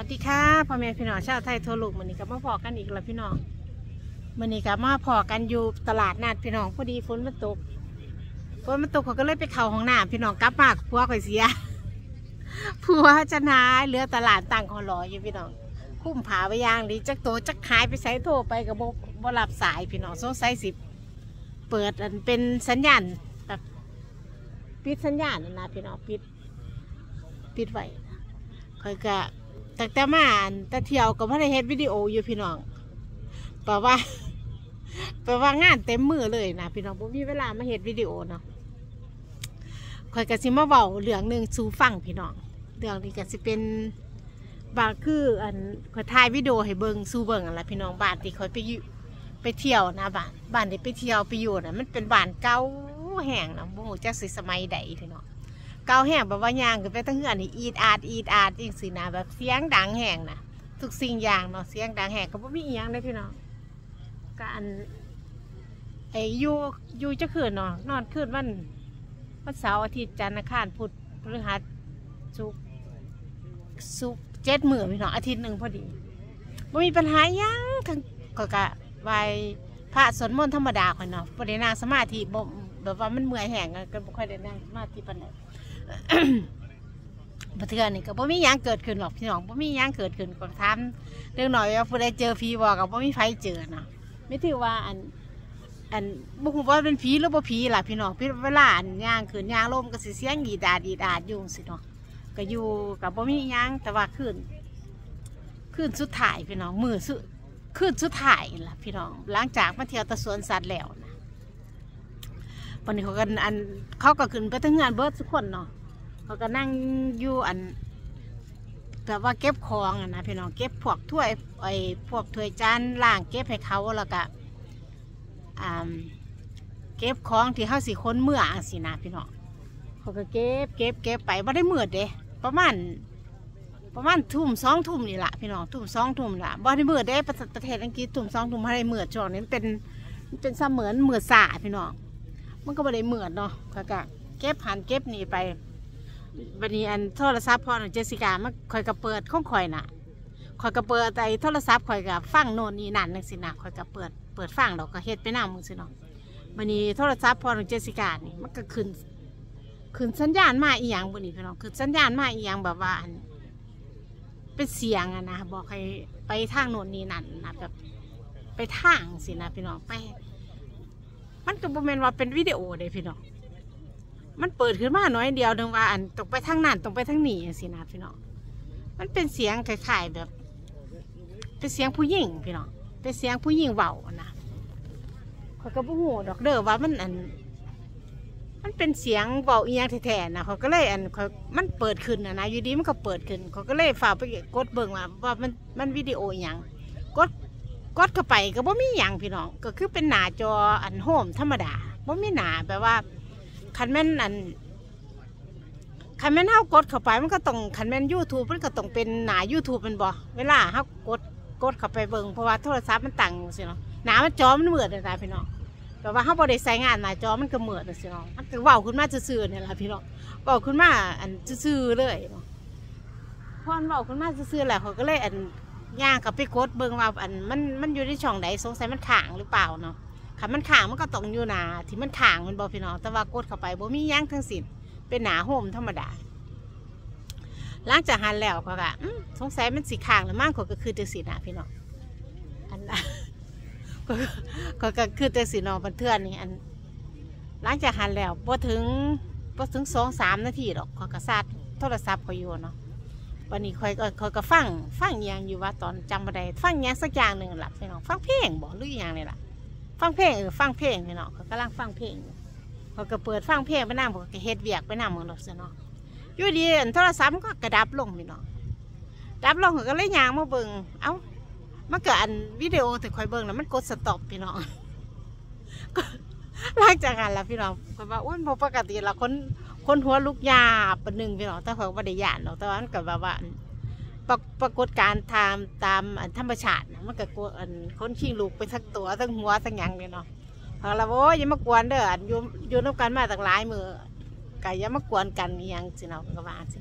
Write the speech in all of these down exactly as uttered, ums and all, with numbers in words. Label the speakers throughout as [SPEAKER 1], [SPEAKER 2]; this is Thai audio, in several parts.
[SPEAKER 1] วัสดีค่ะพ่อแม่พี่น้องชาวไทยทั่วโลกมื้อนี้ก็มาพอกันอีกแล้วพี่น้องมื้อนี้ก็มาพอกันอยู่ตลาดนัดพี่น้องพอดีฝนมันตกฝนมันตกเขาก็เลยไปเข้าห้องน้ำพี่น้องกลับมาผัวข่อยเสียผัวจะนายเหลือตลาดตั้งคอรออยู่พี่น้องคุ้มผาไปย่างดีจักโตจักหายไปใส่โทรไปกับบ่บ่รับสายพี่น้องสงสัยสิเปิดอันเป็นสัญญาณแบบปิดสัญญาณนะนะพี่น้องปิดปิดไว้ค่อยก็แต่แต่มาแต่เที่ยวก็ไม่ได้เฮ็ดวิดีโออยู่พี่น้องแปลว่าแปลว่างานเต็มมือเลยนะพี่น้องผมมีเวลามาเฮ็ดวิดีโอเนาะค่อยก็สิมาเว้าเรื่องหนึ่งสู่ฟังพี่น้องเรื่องนี้ก็สิเป็นบางคืออันค่อยถ่ายวิดีโอให้เบิ่งสู่เบิ่งอะไรพี่น้องบ้านที่ค่อยไปอยู่ไปเที่ยวนะบ้านบ้านที่ไปเที่ยวไปอยู่น่ะมันเป็นบ้านเก่าแห้งนะบ่ฮู้จักสิสมัยใดพี่น้องเก่าแห้งแบบว่าย่างขึ้นไปตั้งเฮือนนี่อีดอาดอีดอาดจริงสินะแบบเสียงดังแห้งนะทุกสิ่งอย่างเนาะเสียงดังแห้งก็บ่มีอีหยังเลยพี่น้องการไอ้อยู่อยู่จะคืนเนาะนอนคืนวันวันเสาร์อาทิตย์จันทร์อังคารพุธพฤหัสศุกร์ศุกร์เจ็ดมื้อพี่น้องอาทิตย์หนึ่งพอดีบ่มีปัญหาหยังทั้งก็กะไหว้พระสวดมนต์ธรรมดาค่อยเนาะบ่ได้นั่งสมาธิบ่แบบว่ามันเมื่อยแห้งก็บ่ค่อยได้นั่งสมาธิปานใดบัดเทื่อนี่ก็บ่มีหยังเกิดขึ้นหรอกพี่น้องบ่มีหยังเกิดขึ้นก็ถามเรื่องหน่อยว่าผู้ใดเจอผีบ่ก็บ่มีไผเจอเนาะไม่ถือว่าอันอันบ่ฮู้ว่าเป็นผีหรือบ่ผีล่ะพี่น้องเวลาอันย่างขึ้นย่างลมก็สิเสียงอีดาดอีดาดอยู่สิเนาะก็อยู่ก็บ่มีหยังแต่ว่าคืนคืนสุดท้ายพี่น้องมื้อสุดคืนสุดท้ายล่ะพี่น้องหลังจากมาเที่ยวตะสวนสัตว์แล้วนะวันนี้เขากันอันเขาก็ขึ้นไปทั้งงานเบิร์ดทุกคนเนาะเขาก็นั่งอยู่อันแบบว่าเก็บของอะนะพี่น้องเก็บพวกถ้วยไอ้พวกถ้วยจานล่างเก็บให้เขาแล้วก็อ่าเก็บของที่เขาสีค้นเมื่อสินะพี่น้องเขาก็เก็บเก็บเก็บไปไม่ได้เมื่อเด้ประมาณประมาณทุ่มสองทุ่มนี่แหละพี่น้องทุ่มสองทุ่มละบ่ได้เมื่อเด้ประเทศอังกฤษทุ่มสองทุ่มไม่ได้เมื่อช่วงนี้เป็นเป็นเสมือนเมื่อสาพี่น้องมันก็ไม่ได้เหมือนเนาะเขาก็เก็บหันเก็บหนีไปวันนี้อันโทรศัพท์พ่อหนูเจสิก้ามันคอยกระเปิดข้องคอยน่ะคอยกระเปิดแต่โทรศัพท์คอยกับฟังโน่นนี่นั่นนึงสินะคอยกระเปิดเปิดฟังเราก็เฮ็ดไปหน้ามึงสิเนาะวันนี้โทรศัพท์พ่อหนูเจสิก้านี่มันก็ขึ้นขึ้นสัญญาณมาอีหยังบุนี่พี่น้องคือสัญญาณมาอีหยังแบบว่าเป็นเสียงอะนะบอกให้ไปทางโน่นนี่นั่นนะแบบไปทางสินะพี่น้องไปมันก็บ่แม่นว่าเป็นวิดีโอเด้พี่น้องมันเปิดขึ้นมาหน่อยเดียวนึงว่าอันตรงไปทางนั้นตรงไปทางนี้สินะพี่น้องมันเป็นเสียงคล้ายๆแบบเป็นเสียงผู้หญิงพี่น้องเป็นเสียงผู้หญิงเว้านะเขาก็บ่ฮู้ดอกเด้อว่ามันอันมันเป็นเสียงเว้าอีหยังแท้ๆนะเขาก็เลยอันเขามันเปิดขึ้นนะนะอยู่ดีมันก็เปิดขึ้นเขาก็เลยฝากไปกดเบิ่งว่าว่ามันมันวิดีโออีหยังกดกดเข้าไปก็บ่มีหยังพี่น้องก็คือเป็นหน้าจออันโฮมธรรมดาบ่มีหน้าแบบว่าคันแม่นอันคันแม่นเฮากดเข้าไปมันก็ต้องคันแม่น YouTube มันก็ต้องเป็นหน้า YouTube มันบ่เวลาเฮากดกดเข้าไปเบิ่งเพราะว่าโทรศัพท์มันตั้งสิเนาะหน้ามันจอมันมืดเลยนะพี่น้องแต่ว่าเฮาบ่ได้ใช้งานหน้าจอมันก็มืดสิเนาะมันก็เว้าขึ้นมาซื่อๆนี่ล่ะพี่น้องเว้าขึ้นมาอันซื่อๆเลยเนาะพอเว้าขึ้นมาซื่อๆแหละเขาก็เลยอันย่างกับไปกดเบิ่งว่าอันมันมันอยู่ในช่องไหนสงสัยมันข่างหรือเปล่าเนาะคันมันข่างมันก็ต้องอยู่หนาที่มันข่างมันบอกพี่น้องแต่ว่ากดเข้าไปบ่มีย่างทั้งสิ้นเป็นหนาโฮมธรรมดาหลังจากหันแล้วก็ค่ะสงสัยมันสีข่างหรือมั่งก็คือจังสีนะพี่น้องอันก็ก็คือจังสีน้องบันเทือนนี่อันหลังจากหันแล้วพอถึงพอถึงสองสามนาทีหรอกเขาก็ซาดโทรศัพท์เขาอยู่เนาะวันนี้คอยก็คอยก็ฟังฟังอย่างอยู่ว่าตอนจำบันไดฟังอย่างสักอย่างหนึ่งหลับพี่น้องฟังเพลงบอกหรืออย่างนี่แหละฟังเพลงเออฟังเพลงพี่น้องเขากำลังฟังเพลงเขาก็เปิดฟังเพลงไปนั่งเขาก็เฮ็ดเวียกไปนั่งเหมือนเราเสียเนาะอยู่ดีโทรศัพท์มันก็กระดับลงพี่น้องดับลงเขาก็เลยยางมาเบิ่งเอ้ามันเกิดอันวิดีโอแต่คอยเบิ่งแล้วมันกดสต็อปพี่น้องก็หลังจากนั้นแล้วพี่น้องเขาว่าอ้วนปกติละคนคนหัวลุกยาปนหนึ่งพี่น้องแต่เขาไม่ได้ยานหรอกแต่ว่ามันก็แบบว่าปรากฏการตามตามธรรมชาติมันก็กลัวคนขี้ลูกไปทั้งตัวทั้งหัวทั้งยังเลยเนาะพอเราโอ้ยยังมากวนเด้ออยู่อยู่น้ำกันมาตั้งหลายมือไก่ยังมากวนกันยังสิเนาะก็ว่าสิเนาะ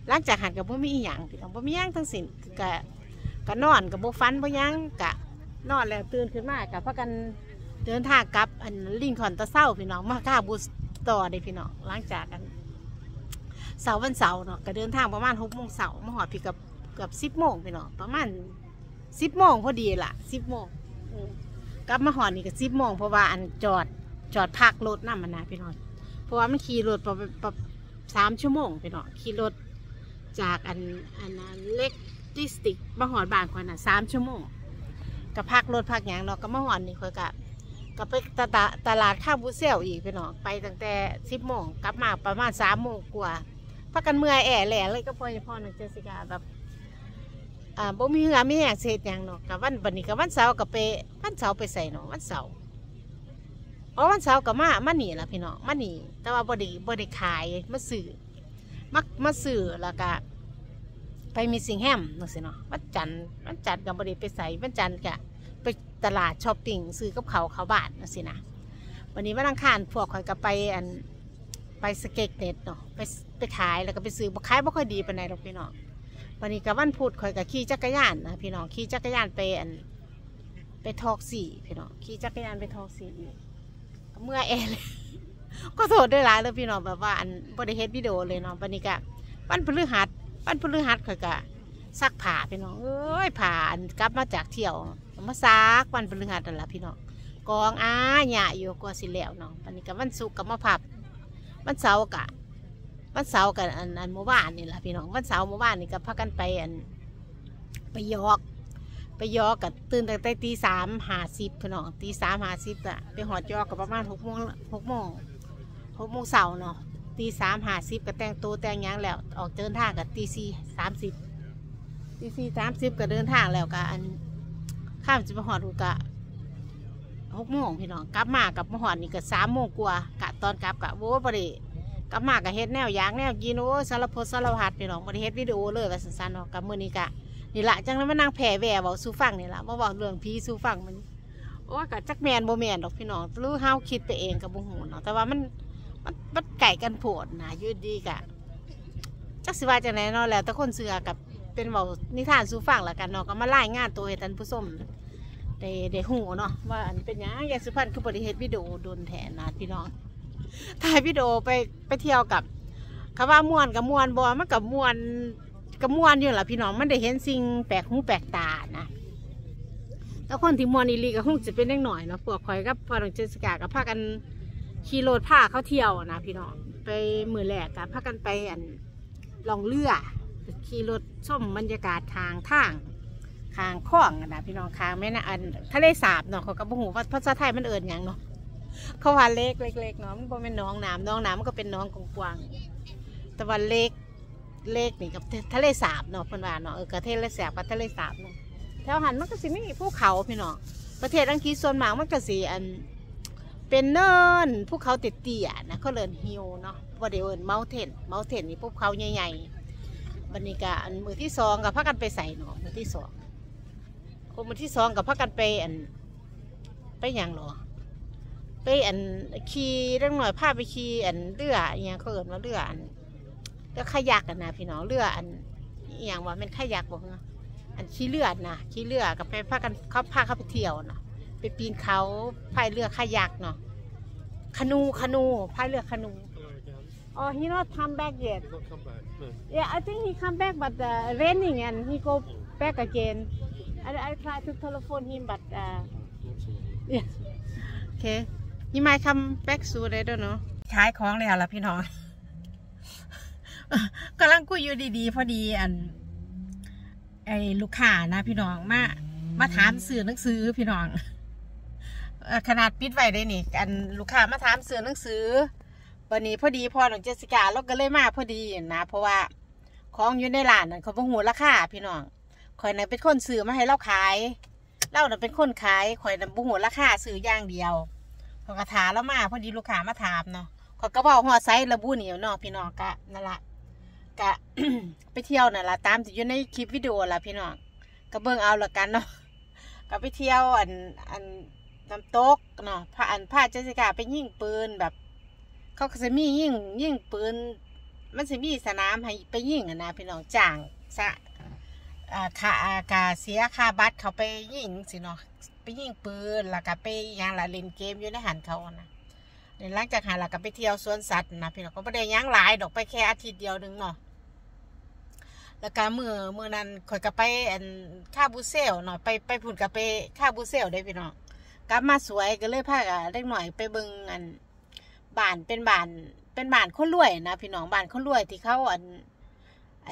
[SPEAKER 1] หลังจากหันกับบ่มีอีหยังพี่น้องบ่มีหยังทั้งสิ้นกะกะนอนกับบ่ฟันบ่หยังกะนอนแล้วตื่นขึ้นมากับพากันเดินทางกลับอันลิงคอนตะเศร้าพี่น้องมาค่าบูสต่อได้พี่น้องหลังจากกันเสาร์วันเสาร์เนาะก็เดินทางประมาณหกโมงเสาร์มาหอดพี่กับกับสิบโมงพี่น้องประมาณสิบโมงพอดีล่ะสิบโมงกลับมาหอดนี่ก็สิบโมงเพราะว่าอันจอดจอดพักรถน้ำมันนะพี่น้องเพราะว่ามันขี่รถประมาณสามชั่วโมงพี่น้องขี่รถจากอันอันเล็กดิสติกมาหอดบ้านคนน่ะสามชั่วโมงกับพักรถพักอย่างเนาะก็มาหอดนี่ค่อยกับกับไปตลาดตลาดข้าวบุเซลอีกพี่น้องไปตั้งแต่สิบโมงกลับมาประมาณสามโมงกว่าพักกันเมื่อยแอ่แหล่เลยก็พอพอหนึ่งเจสิกาแบบอ่าบ่มีเหือไม่แห้งเศษอย่างเนาะกับวันบันนี้กับวันเสาร์กับไปวันเสาร์ไปใส่เนาะวันเสาร์อ๋อวันเสาร์กับมามาหนีละพี่น้องมาหนีแต่ว่าบ่ได้บ่ได้ขายมาสื่อมักมาสื่อแล้วก็ไปมีสิงแฮมนั่นสิเนาะวันจันทร์วันจันทร์กับบริไปใส่วันจันทร์กะไปตลาดช้อปปิ้งซื้อกับเขาเขาบ้านนั่นสินะวันนี้วันอังคารพวกคอยกับไปอันไปสเก็ตเน็ตเนาะไปไปขายแล้วก็ไปซื้อบ่ขายบ่ค่อยดีปานใดหรอกพี่น้องวันนี้กับวันพุธคอยกับขี่จักรยานนะพี่น้องขี่จักรยานไปอันไปทอกสี่พี่น้องขี่จักรยานไปทอกสี่เมื่อแอร์เลยก็โทษด้วยหลายเลยพี่น้องแบบว่าอันบริเฮ็ดวิดีโอเลยเนาะวันนี้กะวันพฤหัสวันพฤหัสข่อยกะซักผ้าพี่น้องเอ้ยผ้าอันกลับมาจากเที่ยวมาซักวันพฤหัสนั่นแหละพี่น้องกองอ้าหยาอยู่กว่าสิแล้วเนาะวันนี้กะวันศุกร์กะมาพับวันเสาร์กะวันเสาร์กันอันอันเมื่อวานนี่แหละพี่น้องวันเสาร์เมื่อวานนี่ก็พากันไปอันไปยอกไปยอกกับตื่นตั้งแต่ตีสามหาสิบพี่น้องตีสามหาสิบอะไปหอดยอกกับประมาณหกโมงหกโมงหกโมงเสาร์เนาะตีสามหาสิบก็แต่งตัวแต่งยังแล้วออกเดินทางกับตีสี่สามสิบตีสี่สามสิบก็เดินทางแล้วก็อันข้ามจะไปหอดกะหกโมงพี่น้องกลับมากับมาหอดนี่ก็สามโมงกว่ากะตอนกลับกะโว้บริกลับมากับเฮ็ดแนวยางแนวกินโอ้สารพัดสารพัดพี่น้องบริเฮ็ดวิดีโอเลยว่าสั้นๆเนาะกับมือนี้กะนี่แหละจังนั้นมานั่งแผ่แหววสู้ฟังนี่แหละมาบอกเรื่องผีสู้ฟังมันโอ้กับจักแมนโบแมนดอกพี่น้องรู้เฮาคิดไปเองกับบุหูเนาะแต่ว่ามันมันมันไก่กันโผดนะยืดดีกะจักสิว่าจังไหนเนาะแล้วแต่คนเสือกับเป็นบอกนิทานสู้ฟังละกันเนาะก็มาไล่งานตัวให้ท่านผู้ชมได้ได้หูเนาะว่าอันเป็นยังยายสุพรรณคือบริเฮ็ดวิดีโอโดนแทนนะพี่น้องถ่ายวิดีโอไปไปเที่ยวกับคำว่ามวนกับมวนบอมันกับมวนกับมวนอยู่แหละพี่น้องมันได้เห็นสิ่งแปลกหูแปลกตานะแล้วคนที่มวนอีลีก็คงจะเป็นเล็กหน่อยเนาะพวกคอยกับพอหลังเจสกากับพากันขี่รถพาเขาเที่ยวนะพี่น้องไปมือแรกกับพากันไปอันลองเรือขี่รถชมบรรยากาศทางทางทางคลองนะพี่น้องทางแม่นะอันทะเลสาบเนาะเขากับบุหูว่าภาษาไทยมันเอิญอย่างเนาะเขาว่าเล็กเล็กๆเนาะมันเป็นน้องน้ำน้องน้ำมันก็เป็นน้องกว้างๆแต่ว่าเล็กเล็กนี่กับทะเลสาบเนาะเพิ่นว่าเนาะเออกับทะเลสาบกับทะเลสาบเนาะแถวหันมันก็สิมีภูเขาพี่น้องประเทศอังกฤษส่วนมากมันก็สิอันเป็นเนินภูเขาเตี้ยๆนะเขาเรียกฮิลเนาะว่าเดี๋ยวเอิญเมาเทนเมาเทนนี่ภูเขาใหญ่ๆบรรยากาศมือที่สองกับพากันไปใส่เนาะมือที่สองคนมือที่สองกับพากันไปอันไปอย่างหรอไปอันขี่เรื่องหน่อยพาไปขี่อันเรืออย่างเขาเอิญว่าเรืออันเรือขยักกันนะพี่น้องเรืออันอย่างว่าเป็นขยักบอกเนาะอันขี่เรือนะขี่เรือกับไปพากันเขาพาเขาไปเที่ยวเนาะไปปีนเขาพายเรือขยักเนาะคานูคานูพายเรือคานูอ๋อ he not come back yet yeah I think he come back but uh, raining and he go back again I I try to telephone him but uh, yeah okay he might come back soon I don't know ขายของแล้วล่ะพี่น้องกำลังคุยอยู่ดีๆพอดีอันไอ้ลูกค้านะพี่น้องมามาถามซื้อหนังสือพี่น้องขนาดปิดไว้ได้นี่อันลูกค้ามาถามซื้อหนังสือวันนี้พอดีพอหลังเจสิกาเราก็เลยมาพอดีนะเพราะว่าของอยู่ในร้านนั่นเขาบ่ฮู้ราคาพี่น้องข่อยน่ะเป็นคนซื้อมาให้เราขายเราน่ะเป็นคนขายข่อยน่ะบ่ฮู้ราคาซื้ออย่างเดียวพอกระถาแล้วมาพอดีลูกค้ามาถามเนาะข่อยก็บอกฮอดไซส์ระบุนี่เนาะพี่น้องกะนั่นล่ะกะ ไปเที่ยวน่ะล่ะตามที่อยู่ในคลิปวิดีโอล่ะพี่น้องก็เบิ่งเอาละกันเนาะก็ไปเที่ยวอันอันน้ำตกเนาะพาอันพาเจสิกาไปยิงปืนแบบเขาก็จะมียิงยิงปืนมันจะมีสนามให้ไปยิงอ่ะนะพี่น้องจ้างสะอ่าค่าอากาเสียค่าบัตรเขาไปยิงสิเนาะไปยิงปืนแล้วก็ไปยังละเล่นเกมอยู่ในหันเขานะหลังจากหันแล้วก็ไปเที่ยวสวนสัตว์นะพี่น้องก็ไม่ได้ยั้งหลายดอกไปแค่อาทิตย์เดียวนึงเนาะแล้วก็มือมือนั้นข่อยก็ไปอันค่าบูเซลเนาะไปไปพุ่นก็ไปค่าบูเซลได้พี่น้องกลับมาสวยก็เลยพากันเล็กหน่อยไปเบิ่งอันบ้านเป็นบ้านเป็นบ้านคนรวยนะพี่น้องบ้านคนรวยที่เขาอันไอ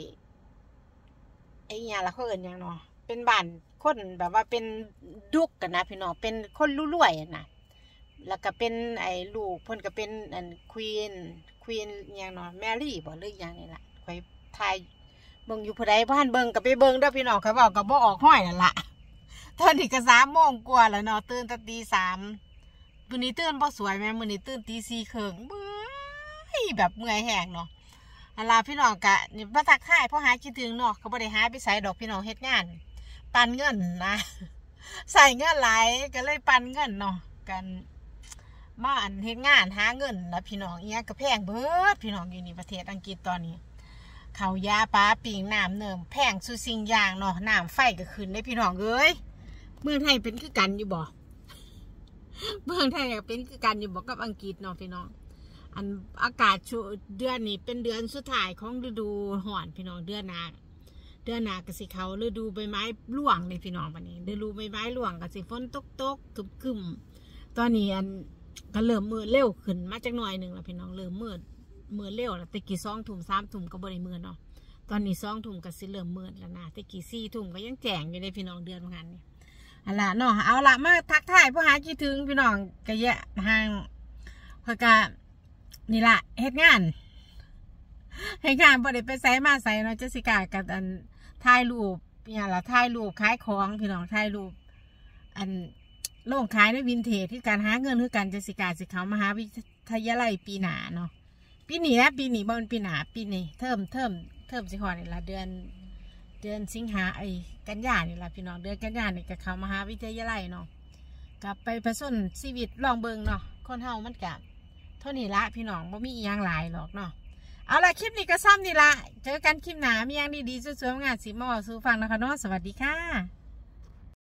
[SPEAKER 1] ไอ้ยาละเขาเอิญยังเนาะเป็นบ้านคนแบบว่าเป็นดุกกันนะพี่น้องเป็นคนรวยนะแล้วก็เป็นไอ้ลูกเพิ่นก็เป็นอันควีนควีนยังเนาะแมรี่บ่หรือยังนี่แหละคอยทายเบิ่งอยู่ผู้ใดบ้านเบิ่งก็ไปเบิ่งเด้อพี่น้องเขาบอกก็บ่ออกห้อยนั่นล่ะตอนนี้ก็สามโมงกว่าแล้วเนาะตื่นแต่ตีสามมื้อนี้ตื่นบ่สวยแม่มื้อนี้ตื่นตีสี่ครึ่งเมื่อยแบบเมื่อยแห้งเนาะอันล่ะพี่น้องก็นี่มาทักทายเพราะหาคิดถึงเนาะก็บ่ได้หายไปไสดอกพี่น้องเฮ็ดงานปันเงินนะใส่เงินหลายก็เลยปันเงินเนาะกันมาอันเฮ็ดงานหาเงินนะพี่น้องเอียก็แพงเบิดพี่น้องอยู่ในประเทศอังกฤษตอนนี้ข้าวยาปลาปิงน้ำเนิ่มแพงสุดสิ่งอย่างเนาะน้ำไฟก็ขึ้นได้พี่น้องเอ้ยเมืองไทยเป็นคือกันอยู่บ่เมืองไทยเป็นคือกันอยู่บ่กับอังกฤษเนาะพี่น้องอันอากาศช่วเดือนนี้เป็นเดือนสุดท้ายของฤดูร้อนพี่น้องเดือนหน้าเดือนหน้าก็สิเขาฤดูใบไม้ร่วงเลยพี่น้องวันนี้ฤดูใบไม้ร่วงก็สิฝนตกตกกึมกึมตอนนี้อันก็เริ่มมืดเร็วขึ้นมาจากหน่อยหนึ่งแล้วพี่น้องเริ่มมืดมืดเร็วแล้วตะกี้สองถุ่มสามถุ่มก็บริมืดเนาะตอนนี้สองถุ่มก็สิเริ่มมืดแล้วนะตะกี้สี่ถุ่มก็ยังแจ้งอยู่ในพี่น้องเดือนงานนี่เอาล่ะเนาะเอาล่ะมาทักทายผู้หาคิดถึงพี่น้องกะเยะห่างพอกะนี่ละเฮ็ดงานเฮ็ดงานบ่ได้ไปไสมาไสเนาะเจสสิก้ากับอันถ่ายรูปเนี่ยล่ะถ่ายรูปขายของพี่น้องถ่ายรูปอันโล่งขายในวินเทจที่การหาเงินคือการเจสสิก้าสิเขามหาวิทยาลัยปีหนาเนาะปีนี้นะปีนี้บ่เป็นปีหนาปีนี้เทิมเทิมเทิมสิฮอดนี่ละเดือนเดือนสิงหาไอ้กันยานี่ละพี่น้องเดือนกันยานี่ก็เข้ามหาวิทยาลัยเนาะกลับไปผสมชีวิตลองเบิ่งเนาะคนเฮามันกะเท่านี้ละพี่น้องบ่มีอีหยังหลายหรอกเนาะเอาละคลิปนี้ก็ซ้ำนี่ละเจอกันคลิปหนามีอย่างดีๆสวยๆงานสิมาสู่ฟังนะคะเนาะสวัสดีค่ะ